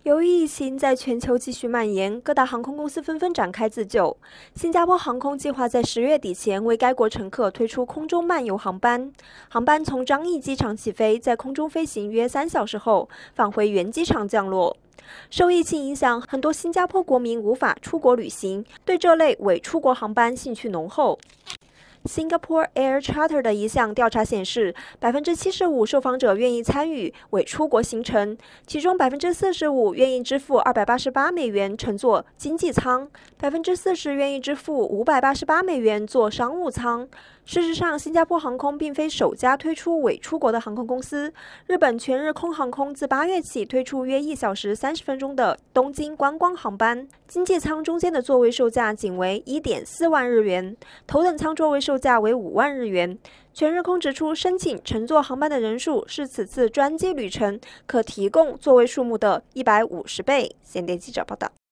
由于疫情在全球继续蔓延，各大航空公司纷纷展开自救。新加坡航空计划在10月底前为该国乘客推出空中漫游航班。航班从樟宜机场起飞，在空中飞行约3小时后，返回原机场降落。受疫情影响，很多新加坡国民无法出国旅行，对这类伪出国航班兴趣浓厚。Singapore Air Charter 的一项调查显示，75%受访者愿意参与伪出国行程，其中45%愿意支付$288乘坐经济舱，40%愿意支付$588坐商务舱。事实上，新加坡航空并非首家推出伪出国的航空公司。日本全日空航空自8月起推出约1小时30分钟的东京观光航班，经济舱中间的座位售价仅为1.4万日元，头等舱座位售价为5万日元。全日空指出，申请乘坐航班的人数是此次专机旅程可提供座位数目的150倍。现代记者报道。